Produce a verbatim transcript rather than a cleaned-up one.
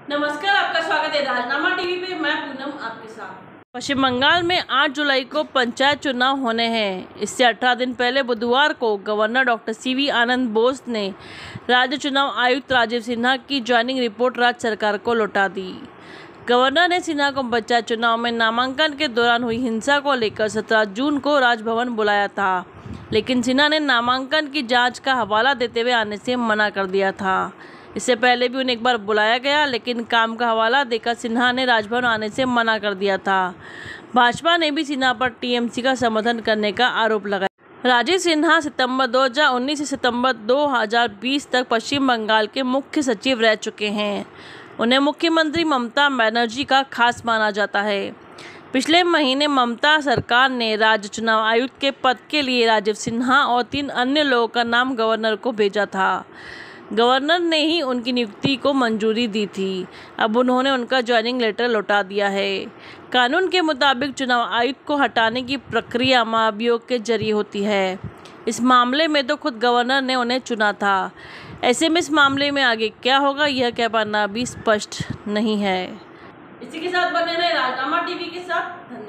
नमस्कार, आपका स्वागत है राजनामा टीवी पे। मैं पूनम आपके साथ। पश्चिम बंगाल में आठ जुलाई को पंचायत चुनाव होने हैं। इससे अठारह दिन पहले बुधवार को governor doctor C V Ananda Bose ने राज्य चुनाव आयुक्त राजीव सिन्हा की ज्वाइनिंग रिपोर्ट राज्य सरकार को लौटा दी। गवर्नर ने सिन्हा को पंचायत चुनाव में नामांकन के दौरान हुई हिंसा को लेकर सत्रह जून को राजभवन बुलाया था, लेकिन सिन्हा ने नामांकन की जांच का हवाला देते हुए आने से मना कर दिया था। इससे पहले भी उन्हें एक बार बुलाया गया, लेकिन काम का हवाला देकर सिन्हा ने राजभवन आने से मना कर दिया था। भाजपा ने भी सिन्हा पर टी एम सी का समर्थन करने का आरोप लगाया। राजीव सिन्हा सितंबर दो हज़ार उन्नीस से सितंबर दो हज़ार बीस तक पश्चिम बंगाल के मुख्य सचिव रह चुके हैं। उन्हें मुख्यमंत्री ममता बनर्जी का खास माना जाता है। पिछले महीने ममता सरकार ने राज्य चुनाव आयुक्त के पद के लिए राजीव सिन्हा और तीन अन्य लोगों का नाम गवर्नर को भेजा था। गवर्नर ने ही उनकी नियुक्ति को मंजूरी दी थी। अब उन्होंने उनका ज्वाइनिंग लेटर लौटा दिया है। कानून के मुताबिक चुनाव आयुक्त को हटाने की प्रक्रिया महाभियोग के जरिए होती है। इस मामले में तो खुद गवर्नर ने उन्हें चुना था। ऐसे में इस मामले में आगे क्या होगा, यह कह पाना भी स्पष्ट नहीं है। इसी के साथ बने रहे राजनामा टीवी के साथ। धन्यवाद।